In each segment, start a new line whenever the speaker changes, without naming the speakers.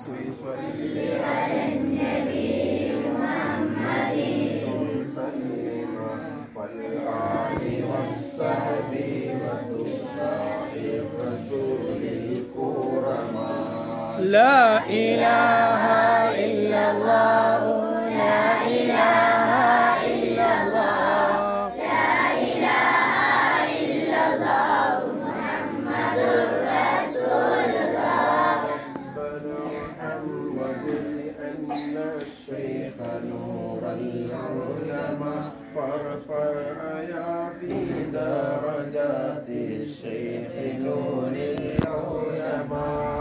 لا إله إلا الله لا إله إلا الله لا إله إلا الله محمد رسول الله.
محمد لأن الشيخ نور العلماء فارفع يا في درجات الشيخ نور العلماء.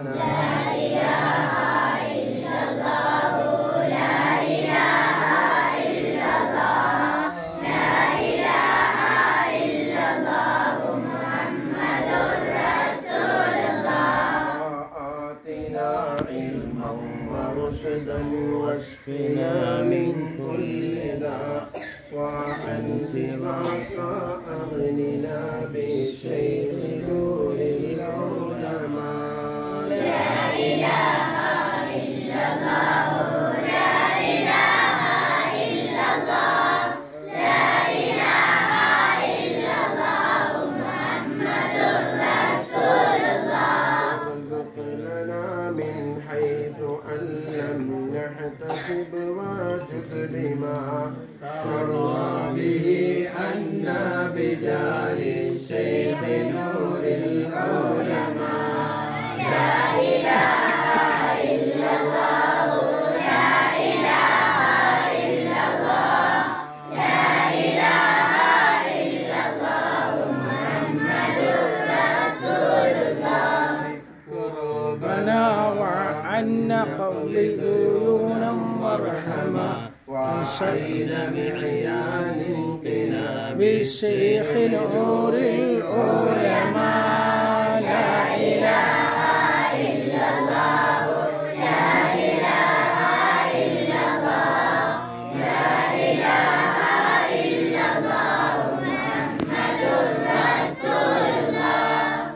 واشفنا من كل داء وعن سواك أغننا بالشيخ نور العلماء. لا إله إلا الله لا إله إلا الله لا إله إلا الله محمد رسول الله. ارزق لنا من حيث أن لم نحتسب واجب بما ترضى به عنا بجاه الشيخ نور العلماء. لا إله إلا الله لا إله إلا الله لا إله إلا الله محمد رسول الله. ربنا وعنا قبل ديونا وارحما وعين بعيان انقلاب الشيخ نور العلماء. لا إله إلا الله لا إله إلا الله لا إله إلا الله محمد رسول الله.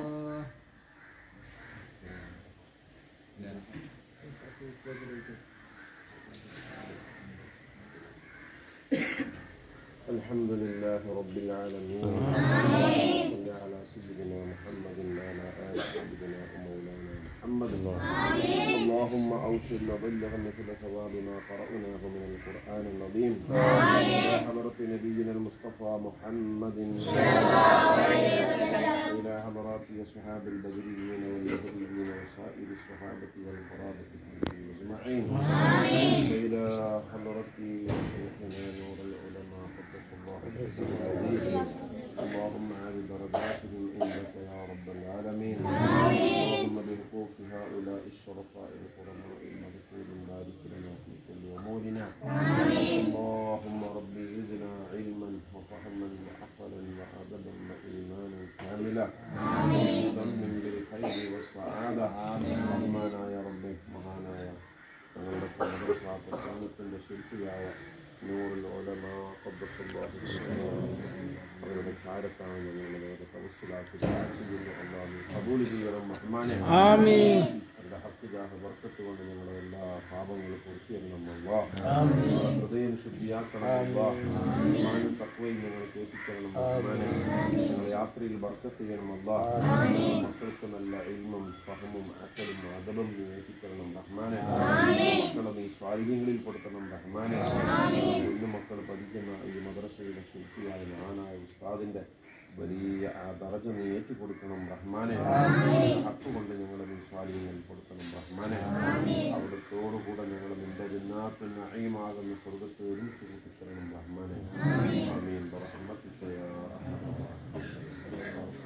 الحمد لله رب العالمين. صل على سيدنا محمد وعلى آل سيدنا ومولانا محمد. اللهم أوصل وبلغ مثل ثواب ما قرأناه من القرآن العظيم إلى حضرة نبينا المصطفى محمد صلى الله عليه وسلم إلى حضرات أصحاب البدريين والنبيين وسائر الصحابة والقرابة أجمعين إلى حضرة شيخنا نور العلماء قدس الله سره. اللهم عالي درجاتهم عندك يا رب العالمين. اللهم بحقوق هؤلاء الشرفاء الكرماء المذكورين بارك لنا في كل أمورنا. اللهم ربي زدنا علما وفهما وعقلا وأدبا وإيمانا كاملا وتمم بالخير والسعادة. رحمنا يا ربي مهانا يا ഞങ്ങളുടെ പ്രസ്ഥാനത്തിൻ്റെ ശില്പിയായ നൂറുൽ ഉലമ ഖദ്ദസല്ലാഹു അവരുടെ ചാരത്താണ് ഞങ്ങളുടെ തവസ്സുലാക്കി ചെയ്യുന്നു. അല്ലാഹു ഖബൂൽ ചെയ്യണം റഹ്മാനെ. ആമീൻ. അവരുടെ ഹക്ക് ജാഹ ബർക്കത്ത് കൊണ്ട് ഞങ്ങളുടെ എല്ലാ പാപങ്ങളും പൂർത്തിയാക്കണം അല്ലാഹ്. ഹൃദയം ശുദ്ധിയാക്കണം അല്ലാഹ്. ഈമാനും തഖ്വയും ഞങ്ങൾക്ക് ഏൽപ്പിക്കണം റഹ്മാനെ. ഞങ്ങളുടെ യാത്രയിൽ ബർക്കത്ത് ചെയ്യണം അല്ലാഹ്. മക്കൾക്ക് നല്ല ഇൽമും ഫഹമും അഖലും അദബും ഏൽപ്പിക്കണം റഹ്മാനെ. മക്കളെ നീ സ്വാലിഹ്യങ്ങളിൽ പെടുത്തണം റഹ്മാനെ. ഇന്ന് മക്കൾ പഠിക്കുന്ന ഈ മദ്രസയുടെ ശില്പിയായ മഹാനായ ഉസ്താദിന്റെ വലിയ ആ ദറജ നീ ഏറ്റുകൊടുക്കണം റഹ്മാനെ. ഹക്കുകൊണ്ട് ഞങ്ങളെ നീ സ്വാലിഹ്യങ്ങളിൽ പെടുത്തണം റഹ്മാനെ. അവിടത്തോടുകൂടെ ഞങ്ങൾ നിന്റെ ജന്നാത്തുൽ നഈമാകുന്ന സ്വർഗ്ഗത്തെ ഒരുമിച്ച് കൂട്ടിത്തരണം റഹ്മാനെ. ആമീൻ. ബറഹ്മതിക യാ അർഹമർ റഹീം.